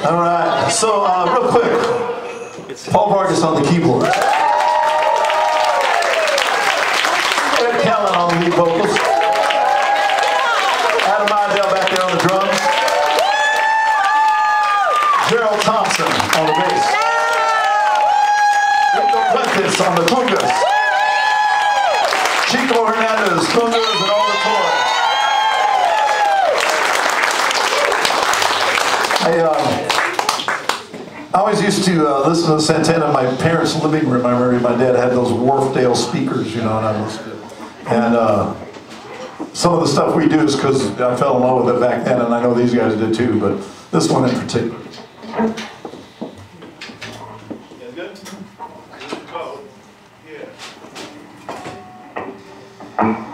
All right, so real quick, Paul Vargas on the keyboard. Callen on the lead vocals. Idell back there on the drums. Jeryl Thompson on the bass. Puentes on the Congas. Chico Hernandez, Congas, and all the toys. I always used to listen to Santana in my parents' living room. I remember my dad had those Wharfdale speakers, you know, and I listened to it. And some of the stuff we do is because I fell in love with it back then, and I know these guys did too, but this one in particular. Yeah, good? Good. Yeah.